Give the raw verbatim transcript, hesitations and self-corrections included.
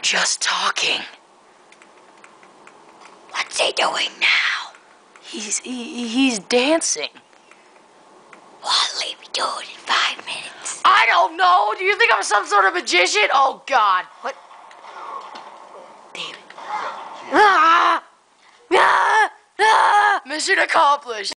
just talking. What's he doing now? He's he, he's dancing. What'll he be doing in five minutes? I don't know. Do you think I'm some sort of magician? Oh, God. What? Damn it. Ah! Ah! Ah! Mission accomplished.